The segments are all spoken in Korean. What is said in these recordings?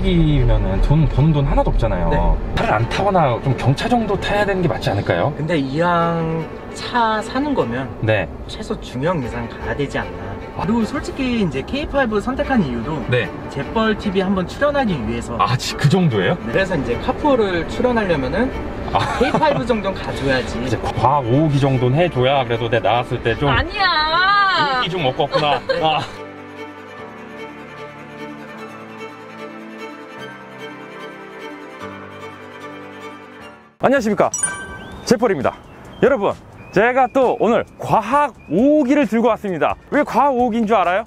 무직이면은 버는 돈 하나도 없잖아요. 네. 차를 안 타거나 좀 경차 정도 타야 되는 게 맞지 않을까요? 근데 이왕 차 사는 거면 네. 최소 중형 이상 가야 되지 않나. 그리고 솔직히 이제 K5 선택한 이유도 네. 재벌 TV 한번 출연하기 위해서. 아, 그 정도예요? 그래서 이제 카푸어를 출연하려면은 K5 정도는 가져야지. 이제 과학 5호기 정도는 해줘야 그래도 내 나왔을 때 좀 아니야. 인기 좀 먹고 왔구나. 아. 안녕하십니까, 제펄입니다. 여러분, 제가 또 오늘 과학 5호기를 들고 왔습니다. 왜 과학 5호기인 줄 알아요?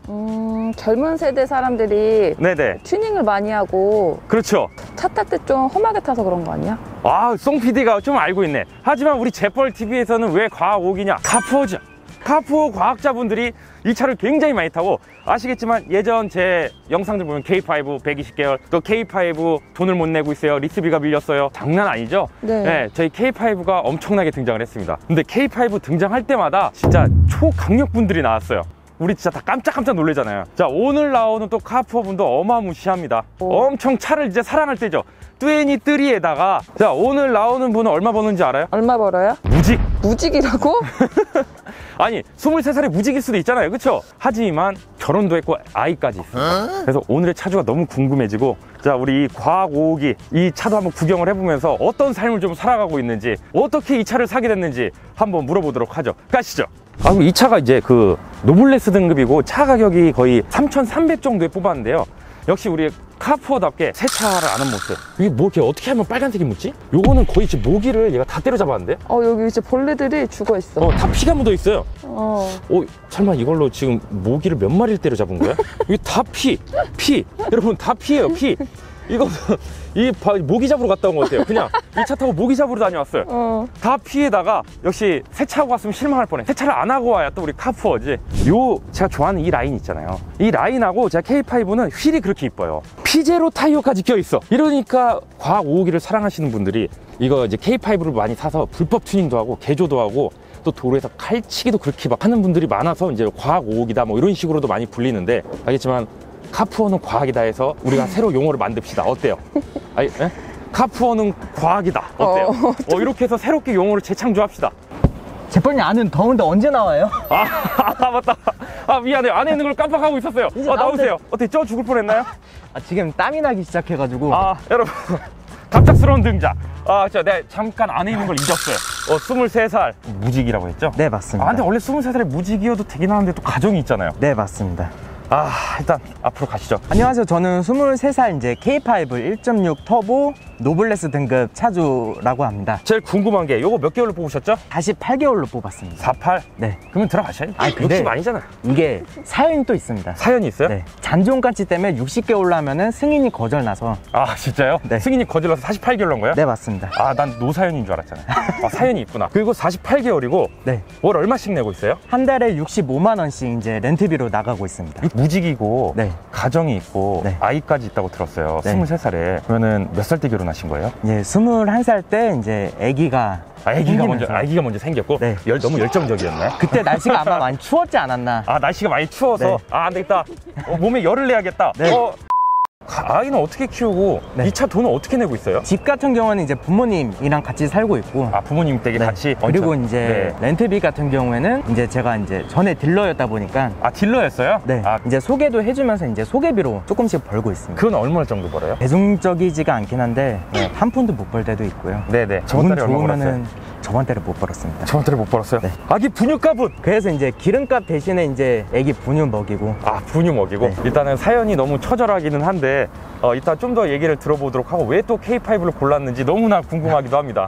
젊은 세대 사람들이 네네. 튜닝을 많이 하고 그렇죠. 차 탈 때 좀 험하게 타서 그런 거 아니야? 아, 송 PD가 좀 알고 있네. 하지만 우리 제펄TV에서는 왜 과학 5호기냐? 카푸어죠. 카푸어 과학자분들이 이 차를 굉장히 많이 타고, 아시겠지만 예전 제 영상들 보면 K5 120개월, 또 K5 돈을 못 내고 있어요, 리스비가 밀렸어요, 장난 아니죠? 네. 저희 K5가 엄청나게 등장을 했습니다. 근데 K5 등장할 때마다 진짜 초강력분들이 나왔어요. 우리 진짜 다 깜짝깜짝 놀래잖아요. 자, 오늘 나오는 또 카푸어 분도 어마무시합니다. 엄청 차를 이제 사랑할 때죠. 23에다가 자, 오늘 나오는 분은 얼마 버는지 알아요? 얼마 벌어요? 무직. 무직이라고? 아니, 23살에 무직일 수도 있잖아요, 그쵸? 하지만 결혼도 했고 아이까지 있습니다. 그래서 오늘의 차주가 너무 궁금해지고, 자, 우리 이 과학 5호기 이 차도 한번 구경을 해보면서 어떤 삶을 좀 살아가고 있는지, 어떻게 이 차를 사게 됐는지 한번 물어보도록 하죠. 가시죠. 아, 그럼 이 차가 이제 그 노블레스 등급이고 차 가격이 거의 3,300 정도에 뽑았는데요. 역시 우리 카푸어답게 새 차를 아는 모습. 이게 뭐 이렇게 어떻게 하면 빨간색이 묻지? 요거는 거의 지금 모기를 얘가 다 때려잡았는데? 여기 이제 벌레들이 죽어 있어. 다 피가 묻어 있어요. 설마 이걸로 지금 모기를 몇 마리를 때려잡은 거야? 이게 다 피. 여러분, 다 피예요, 피. 이거 모기 잡으러 갔다 온 것 같아요. 그냥 이 차 타고 모기 잡으러 다녀왔어요. 다 피에다가 역시 새 차하고 왔으면 실망할 뻔해. 새 차를 안 하고 와야 또 우리 카푸어지. 제가 좋아하는 이 라인 있잖아요. 이 라인하고 제가 K5는 휠이 그렇게 이뻐요. 피제로 타이어까지 껴있어. 이러니까 과학 5호기를 사랑하시는 분들이 이거 이제 K5를 많이 사서 불법 튜닝도 하고 개조도 하고 또 도로에서 칼치기도 그렇게 막 하는 분들이 많아서 이제 과학 5호기다 뭐 이런 식으로도 많이 불리는데, 알겠지만 카푸어는 과학이다 해서 우리가 새로 용어를 만듭시다. 어때요? 아니, 카푸어는 과학이다. 어때요? 이렇게 해서 새롭게 용어를 재창조합시다. 재벌님, 안은 더운데 언제 나와요? 맞다. 미안해요. 안에 있는 걸 깜빡하고 있었어요. 나오세요. 어떻게 쪄 죽을 뻔했나요? 지금 땀이 나기 시작해가지고. 여러분, 갑작스러운 등장. 내가 잠깐 안에 있는 걸 잊었어요. 23살 무직이라고 했죠? 네, 맞습니다. 근데 원래 23살에 무직이어도 되긴 하는데 또 가정이 있잖아요. 네, 맞습니다. 일단 앞으로 가시죠. 안녕하세요. 저는 23살 이제 K5 1.6 터보 노블레스 등급 차주라고 합니다. 제일 궁금한 게 요거 몇 개월로 뽑으셨죠? 48개월로 뽑았습니다. 48? 네. 그러면 들어가셔야죠. 근데 60 아니잖아요. 이게 사연이 또 있습니다. 사연이 있어요? 네. 잔존가치 때문에 60개월로 하면은 승인이 거절나서. 진짜요? 네. 승인이 거절나서 48개월로 한 거예요? 네, 맞습니다. 난 노사연인 줄 알았잖아요. 사연이 있구나. 그리고 48개월이고 네. 월 얼마씩 내고 있어요? 한 달에 65만 원씩 이제 렌트비로 나가고 있습니다. 무직이고 네. 가정이 있고 네. 아이까지 있다고 들었어요. 네. 23살에. 그러면은 몇 살 때 결혼하신 거예요? 예, 21살 때 이제 아기가 먼저 생겼고. 네. 너무 열정적이었나요? 그때 날씨가 아마 많이 추웠지 않았나. 날씨가 많이 추워서. 네. 안 되겠다. 몸에 열을 내야겠다. 네. 아이는 어떻게 키우고 네. 이 차 돈은 어떻게 내고 있어요? 집 같은 경우는 이제 부모님이랑 같이 살고 있고. 부모님 댁에 네. 같이. 그리고 이제 렌트비 같은 경우에는 이제 제가 이제 전에 딜러였다 보니까. 딜러였어요? 네. 이제 소개도 해주면서 이제 소개비로 조금씩 벌고 있습니다. 그건 얼마 정도 벌어요? 대중적이지가 않긴 한데 한 푼도 못 벌 때도 있고요. 네네. 저번 달에 얼마 벌었어요? 저번 달에 못 벌었습니다. 저번 달에 못 벌었어요? 네. 아기 분유값은? 그래서 이제 기름값 대신에 이제 애기 분유 먹이고. 분유 먹이고. 네. 일단은 사연이 너무 처절하기는 한데 이따 좀 더 얘기를 들어보도록 하고, 왜 또 K5를 골랐는지 너무나 궁금하기도 합니다.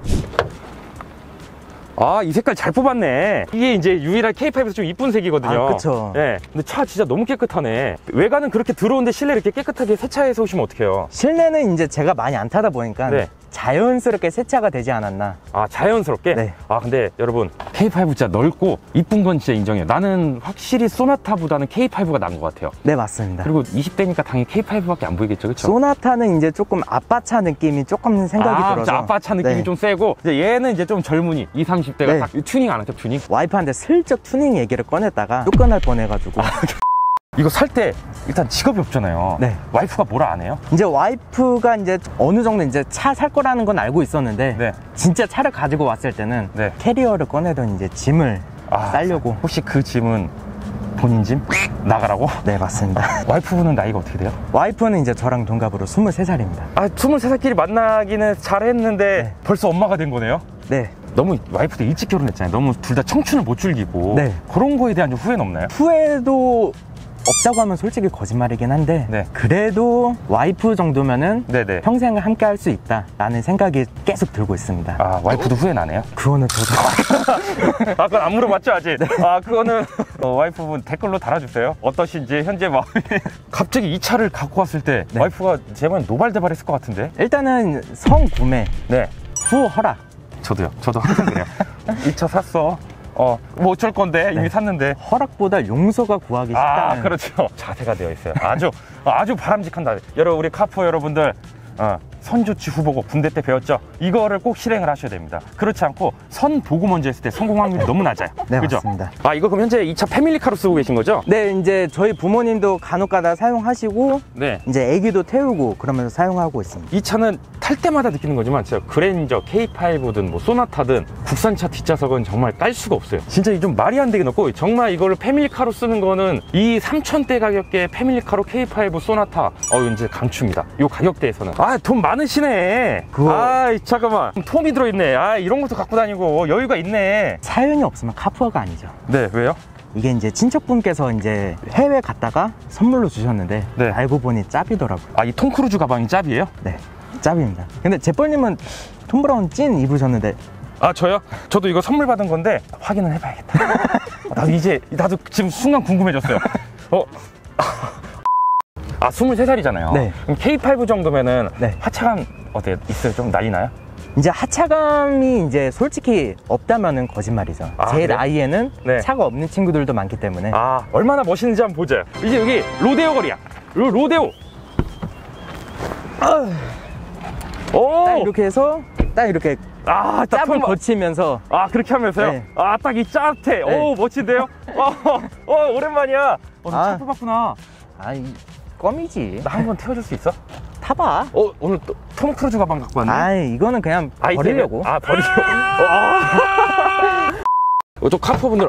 이 색깔 잘 뽑았네. 이게 이제 유일한 K5에서 좀 이쁜 색이거든요. 그쵸. 네. 근데 차 진짜 너무 깨끗하네. 외관은 그렇게 들어오는데 실내 이렇게 깨끗하게 세차해서 오시면 어떡해요? 실내는 이제 제가 많이 안 타다 보니까 네. 자연스럽게 세차가 되지 않았나. 자연스럽게? 네. 근데 여러분, K5 진짜 넓고 이쁜 건 진짜 인정해요. 나는 확실히 소나타보다는 K5가 나은 것 같아요. 네, 맞습니다. 그리고 20대니까 당연히 K5밖에 안 보이겠죠, 그쵸? 소나타는 이제 조금 아빠차 느낌이 조금 생각이 들어서. 아빠차 느낌이 네. 좀 세고, 이제 얘는 이제 좀 젊은이, 20, 30대가 네. 딱 튜닝 안 하죠, 튜닝? 와이프한테 슬쩍 튜닝 얘기를 꺼냈다가 쫓겨날 뻔해가지고. 이거 살 때 일단 직업이 없잖아요. 네. 와이프가 뭐라 안 해요? 이제 와이프가 이제 어느 정도 이제 차 살 거라는 건 알고 있었는데 네. 진짜 차를 가지고 왔을 때는 네. 캐리어를 꺼내던 이제 짐을 싸려고. 혹시 그 짐은 본인 짐? 나가라고? 네, 맞습니다. 와이프분은 나이가 어떻게 돼요? 와이프는 이제 저랑 동갑으로 23살입니다. 아, 23살끼리 만나기는 잘했는데 네. 벌써 엄마가 된 거네요? 네. 너무 와이프도 일찍 결혼했잖아요. 너무 둘 다 청춘을 못 즐기고 네. 그런 거에 대한 좀 후회는 없나요? 후회도 없다고 하면 솔직히 거짓말이긴 한데 네. 그래도 와이프 정도면은 네네. 평생 함께 할 수 있다라는 생각이 계속 들고 있습니다. 아, 와이프도 후회는 안 해요? 그거는 저도 아, 그건 안 물어봤죠, 아직? 아, 그거는 와이프분 댓글로 달아주세요. 어떠신지, 현재 마음이. 갑자기 이 차를 갖고 왔을 때 네. 와이프가 제발 노발대발했을 것 같은데? 일단은 성구매 네. 후 허락. 저도요. 저도 항상 그래요. 이 차 샀어. 뭐 어쩔 건데 이미 네. 샀는데. 허락보다 용서가 구하기 쉽다. 아, 그렇죠. 자세가 되어 있어요. 아주 바람직한다. 우리 카푸어 여러분들, 선조치 후보고 군대 때 배웠죠? 이거를 꼭 실행을 하셔야 됩니다. 그렇지 않고 선 보고 먼저 했을 때 성공 확률이 너무 낮아요. 네, 그죠? 맞습니다. 아, 이거 그럼 현재 이 차 패밀리카로 쓰고 계신 거죠? 네, 이제 저희 부모님도 간혹가다 사용하시고 네. 이제 아기도 태우고 그러면서 사용하고 있습니다. 이 차는 탈 때마다 느끼는 거지만 진짜 그랜저, K5든 뭐 소나타든 국산차 뒷좌석은 정말 깔 수가 없어요. 진짜 이 좀 말이 안 되게 높고 정말 이거를 패밀리카로 쓰는 거는 이 3,000대 가격대 패밀리카로 K5 소나타 이제 강추입니다. 이 가격대에서는. 아, 돈 많으시네. 잠깐만. 톰이 들어있네. 이런 것도 갖고 다니고 여유가 있네. 사연이 없으면 카푸어가 아니죠. 네, 왜요? 이게 이제 친척분께서 이제 해외 갔다가 선물로 주셨는데 네. 알고 보니 짭이더라고요. 이 톰 크루즈 가방이 짭이에요? 네, 짭입니다. 근데 제뻘님은 톰 브라운 찐 입으셨는데 저요? 저도 이거 선물 받은 건데 확인을 해봐야겠다. 나도 지금 순간 궁금해졌어요. 23살이잖아요. 네. 그럼 K5 정도면은 네. 하차감 어때요? 있어요? 좀 난리 나요? 이제 하차감이 이제 솔직히 없다면은 거짓말이죠. 제 그래요? 나이에는 네. 차가 없는 친구들도 많기 때문에. 얼마나 멋있는지 한번 보자. 이제 여기 로데오 거리야. 로데오. 딱 이렇게 해서 딱 이렇게 딱 짭을 거치면서 그렇게 하면서요? 네. 딱 이 짭태. 네. 멋진데요? 오랜만이야. 차 뽑았구나. 이 껌이지. 나 한 번 태워줄 수 있어? 타봐. 오늘 또 톰 크루즈 가방 갖고 왔네. 이거는 그냥 버리려고. 버리려고. 저 카푸어분들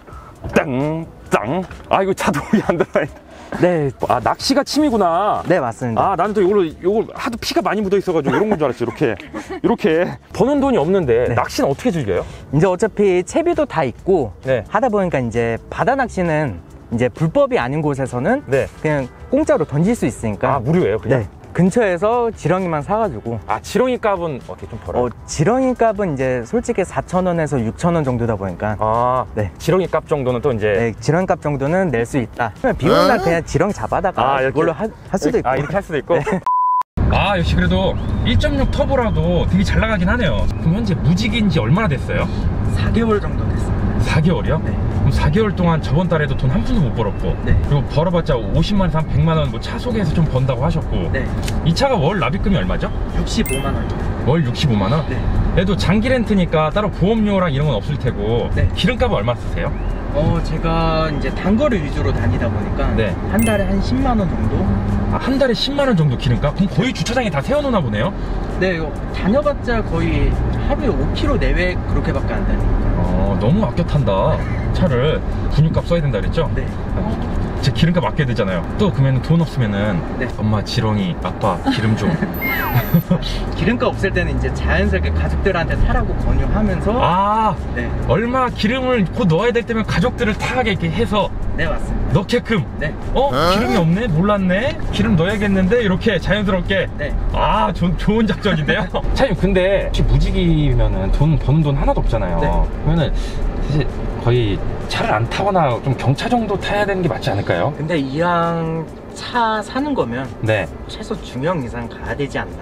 땅. 이거 자동이 안 들어가. 네. 낚시가 취미구나. 네, 맞습니다. 나는 또 이걸 하도 피가 많이 묻어 있어가지고 이런 건 줄 알았지. 이렇게 버는 돈이 없는데 네. 낚시는 어떻게 즐겨요? 이제 어차피 채비도 다 있고 네. 하다 보니까 이제 바다 낚시는 이제 불법이 아닌 곳에서는 네. 그냥 공짜로 던질 수 있으니까. 무료예요, 그냥? 네. 근처에서 지렁이만 사가지고. 지렁이 값은 어떻게 좀 벌어요? 지렁이 값은 이제 솔직히 4,000원에서 6,000원 정도다 보니까. 네. 지렁이 값 정도는 또 이제. 네, 지렁이 값 정도는 낼 수 있다. 비 오는 날 그냥 지렁이 잡아다가 이렇게? 그걸로 할 수도 있고. 이렇게 할 수도 있고. 네. 역시 그래도 1.6 터보라도 되게 잘 나가긴 하네요. 그럼 현재 무직인 지 얼마나 됐어요? 4개월 정도 됐습니다. 4개월이요? 네. 그럼 4개월 동안 저번 달에도 돈 한 푼도 못 벌었고. 네. 그리고 벌어봤자 50만에서 한 100만원 뭐 차 소개해서 좀 번다고 하셨고. 네. 이 차가 월 납입금이 얼마죠? 65만 원입니다. 월 65만원? 네. 그래도 장기 렌트니까 따로 보험료랑 이런 건 없을 테고. 네. 기름값은 얼마 쓰세요? 제가 이제 단거리 위주로 다니다 보니까 네. 한 달에 한 10만 원 정도? 한 달에 10만원 정도 기름값? 그럼 거의 주차장에 다 세워놓나 보네요? 네, 이거 다녀봤자 거의 하루에 5km 내외 그렇게밖에 안 다니니까. 너무 아껴 탄다. 차를 분유값 써야 된다 그랬죠? 네. 제 기름값 아껴야 되잖아요. 또 그러면 돈 없으면은 네. 엄마 지렁이, 아빠 기름 좀. 기름값 없을 때는 이제 자연스럽게 가족들한테 타라고 권유하면서. 네. 얼마 기름을 곧 넣어야 될 때면 가족들을 타게 이렇게 해서 네, 맞습니다. 넣게끔. 네. 기름이 없네? 몰랐네? 기름 넣어야겠는데? 이렇게 자연스럽게. 네. 좋은 작전인데요? 차장님, 근데 혹시 무직이면은 버는 돈 하나도 없잖아요. 네. 그러면은 사실 거의 차를 안 타거나 좀 경차 정도 타야 되는 게 맞지 않을까요? 근데 이왕 차 사는 거면 네. 최소 중형 이상 가야 되지 않나.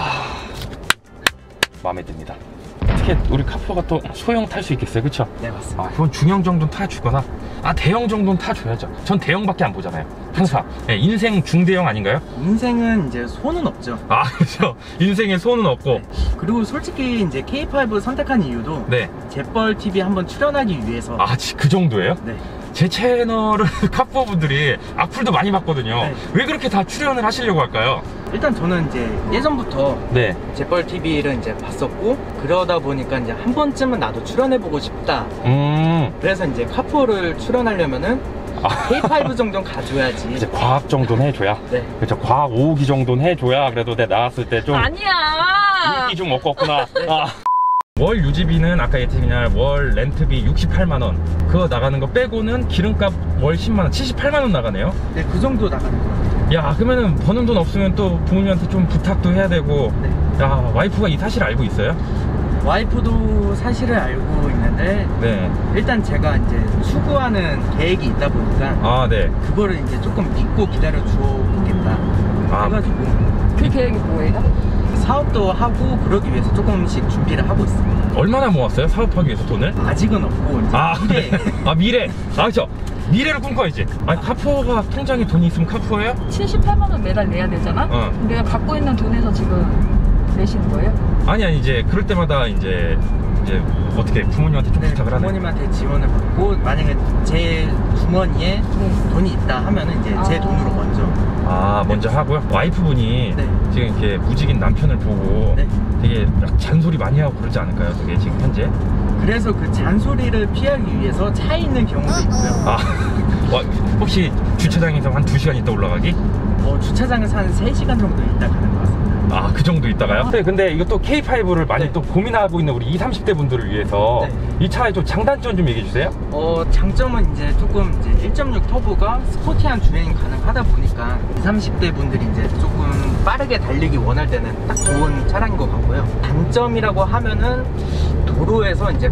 마음에 듭니다. 어떻게 우리 카푸어가 또 소형 탈 수 있겠어요, 그쵸? 네, 맞습니다. 그건 중형 정도는 타주거나 대형 정도는 타줘야죠. 전 대형밖에 안 보잖아요, 항상. 네, 인생 중대형 아닌가요? 인생은 이제 손은 없죠. 그렇죠. 인생에 손은 없고. 네. 그리고 솔직히 이제 K5 선택한 이유도 네. 재벌 TV 한번 출연하기 위해서. 그 정도예요? 네. 제 채널은 카푸어분들이 악플도 많이 받거든요. 네. 왜 그렇게 다 출연을 하시려고 할까요? 일단 저는 이제 예전부터 네. 재벌 TV를 이제 봤었고, 그러다 보니까 이제 한 번쯤은 나도 출연해보고 싶다. 그래서 이제 카푸어를 출연하려면은 K5 정도는 가져야지. 이제 과학 정도는 해줘야. 네. 그렇죠. 과학 5호기 정도는 해줘야 그래도 내 나왔을 때 좀 아니야. 인기 좀 얻고 왔구나. 아. 월 유지비는 아까 얘기했지만 월 렌트비 68만원, 그거 나가는 거 빼고는 기름값 월 10만원, 78만원 나가네요. 네, 그 정도 나가는 거 같아요. 야, 그러면은 버는 돈 없으면 또 부모님한테 좀 부탁도 해야 되고. 네. 야, 와이프가 이 사실 알고 있어요? 와이프도 사실을 알고 있는데, 네. 일단 제가 이제 추구하는 계획이 있다 보니까 아, 네. 그거를 이제 조금 믿고 기다려 줘 보겠다 해가지고 그 계획이 뭐예요? 사업도 하고 그러기 위해서 조금씩 준비를 하고 있습니다. 얼마나 모았어요? 사업하기 위해서 돈을? 아직은 없고 이제 아, 미래. 아, 미래. 아, 그렇죠. 미래를 꿈꿔야지. 아니, 카푸어가 통장에 돈이 있으면 카푸어예요? 78만 원 매달 내야 되잖아? 어. 내가 갖고 있는 돈에서 지금 내시는 거예요? 아니, 이제 그럴 때마다 이제 어떻게 부모님한테 좀 네, 부탁을 하네. 부모님한테 지원을 받고, 만약에 제 주머니에 네. 돈이 있다 하면은 이제 제 돈으로 먼저. 아, 먼저 하고요? 와이프분이 네. 지금 이렇게 무직인 남편을 보고 네. 되게 잔소리 많이 하고 그러지 않을까요? 되게 지금 현재? 그래서 그 잔소리를 피하기 위해서 차에 있는 경우도 있고요. 아, 혹시 주차장에서 한 2시간 있다 올라가기? 주차장에서 한 3시간 정도 있다 가는 것 같습니다. 아, 그 정도 있다가요? 네, 근데 이거 또 K5를 많이 네. 또 고민하고 있는 우리 20, 30대 분들을 위해서 네. 이 차의 좀 장단점 좀 얘기해 주세요. 장점은 이제 조금 이제 1.6 터보가 스포티한 주행이 가능하다 보니까 20, 30대 분들이 이제 조금 빠르게 달리기 원할 때는 딱 좋은 차량인 것 같고요. 단점이라고 하면은 도로에서 이제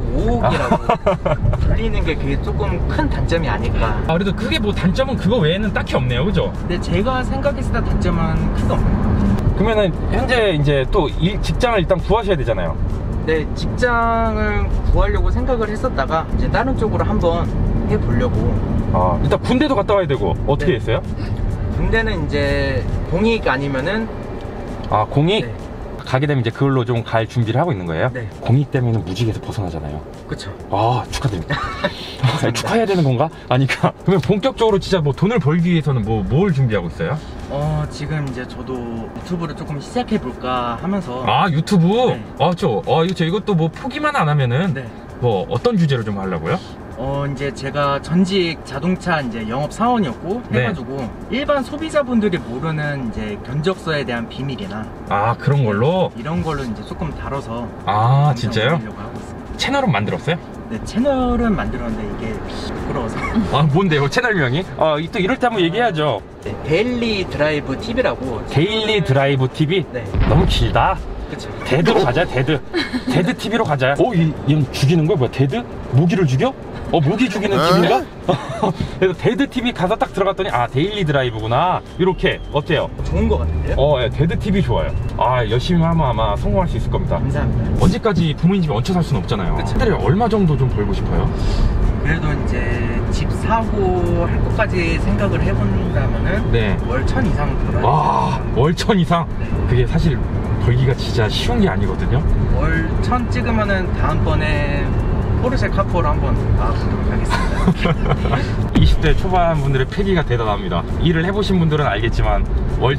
과오흡이라고 불리는 게 그게 조금 큰 단점이 아닐까. 아, 그래도 그게 뭐 단점은 그거 외에는 딱히 없네요, 그죠? 근데 제가 생각했을 때 단점은 크게 없는 것 같아요. 그러면은 현재 이제 또 직장을 일단 구하셔야 되잖아요. 네, 직장을 구하려고 생각을 했었다가 이제 다른 쪽으로 한번 해보려고. 아, 일단 군대도 갔다 와야 되고 어떻게 네. 했어요? 군대는 이제 공익 아니면은 아, 공익? 네. 가게 되면 이제 그걸로 좀 갈 준비를 하고 있는 거예요? 네. 공익 되면 무직에서 벗어나잖아요. 그쵸. 아, 축하드립니다. 아니, 축하해야 되는 건가? 아니까. 그러면 본격적으로 진짜 뭐 돈을 벌기 위해서는 뭘 준비하고 있어요? 지금 이제 저도 유튜브를 조금 시작해볼까 하면서. 아, 유튜브? 네. 아, 이것도 뭐 포기만 안 하면은 네. 뭐 어떤 주제로 좀 하려고요? 이제 제가 전직 자동차 이제 영업 사원이었고 네. 해가지고 일반 소비자분들이 모르는 이제 견적서에 대한 비밀이나 아, 그런 걸로? 이런 걸로 이제 조금 다뤄서. 아, 영상 진짜요? 올리려고 하고 있습니다. 채널은 만들었어요? 네, 채널은 만들었는데 이게 부끄러워서. 아, 뭔데요? 채널명이? 아, 또 이럴 때 한번 얘기해야죠. 네, 데일리 드라이브 TV라고. 데일리 드라이브 TV? 네, 너무 길다. 그쵸. 데드로 가자, 데드. 데드 TV로 가자. 얘는 죽이는 거야? 뭐야, 데드? 모기를 죽여? 모기 죽이는 TV인가? 그래서 데드 TV 가서 딱 들어갔더니, 아, 데일리 드라이브구나. 이렇게. 어때요? 좋은 거 같은데요? 예, 데드 TV 좋아요. 아, 열심히 하면 아마 성공할 수 있을 겁니다. 감사합니다. 언제까지 부모님 집에 얹혀 살 수는 없잖아요. 그쵸. 한 달에 얼마 정도 좀 벌고 싶어요? 그래도 이제 집 사고 할 것까지 생각을 해본다면은 네. 월 1000 이상 벌어야 와, 월 1000 이상? 네. 그게 사실 벌기가 진짜 쉬운 게 아니거든요. 월 1000 찍으면은 다음번에 포르쉐 카푸어로 한번 나와보도록 하겠습니다. 20대 초반 분들의 패기가 대단합니다. 일을 해보신 분들은 알겠지만 월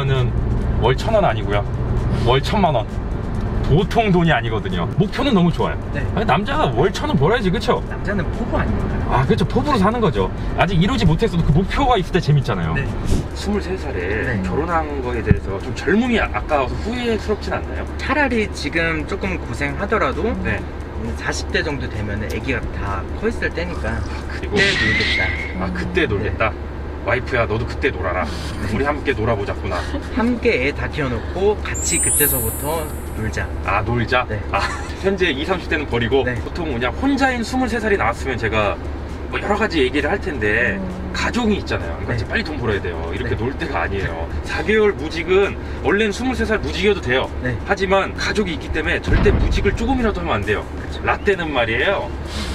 1000원 아니고요, 월 1000만원. 보통 돈이 아니거든요. 목표는 너무 좋아요. 네. 아니, 남자가 월 1000원 벌어야지, 그쵸? 남자는 포부 아닙니까? 아, 그렇죠. 포부로 사는 거죠. 아직 이루지 못했어도 그 목표가 있을 때 재밌잖아요. 네. 23살에 네. 결혼한 거에 대해서 좀 젊음이 아까워서 후회스럽진 않나요? 차라리 지금 조금 고생하더라도 네. 40대 정도 되면 애기가 다 커있을 때니까 그리고 그때 놀겠다. 아, 그때 놀겠다. 와이프야, 너도 그때 놀아라. 우리 함께 놀아보자꾸나. 함께 애 다 키워놓고 같이 그때서부터 놀자. 아, 놀자? 네. 아, 현재 20, 30대는 버리고 네. 보통 그냥 혼자인 23살이 나왔으면 제가 뭐 여러 가지 얘기를 할 텐데 가족이 있잖아요. 그러니까 네. 이제 빨리 돈 벌어야 돼요. 이렇게 네. 놀 때가 아니에요. 4개월 무직은 원래는 23살 무직이어도 돼요. 네. 하지만 가족이 있기 때문에 절대 무직을 조금이라도 하면 안 돼요. 그쵸. 라떼는 말이에요.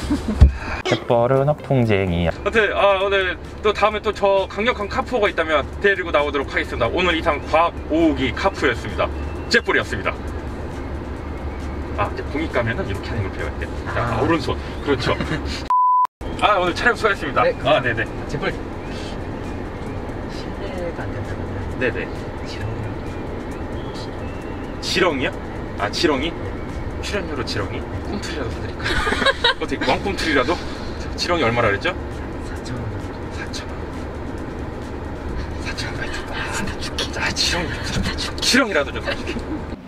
갯벌은 허풍쟁이. 하여튼 오늘 또 다음에 또 저 강력한 카푸어가 있다면 데리고 나오도록 하겠습니다. 오늘 이상 과학 5호기 카푸어였습니다. jet볼이었습니다. 아, 이제 공익 가면은 이렇게 하는 걸 배워야 돼. 자, 오른손. 그렇죠. 아, 오늘 촬영 수고하셨습니다. 네, 아, 네네. 제발 실례가 안 된다면 네네. 지렁이 지렁이요? 아, 지렁이? 출연료로 지렁이? 꿈틀이라도 사드릴까요? 어떻게 왕꿈틀이라도? 지렁이 얼마라 그랬죠? 4,000원 4,000원. 4,000원 빨리 줄까? 자, 지렁이. 지렁이라도 좀 사줄게.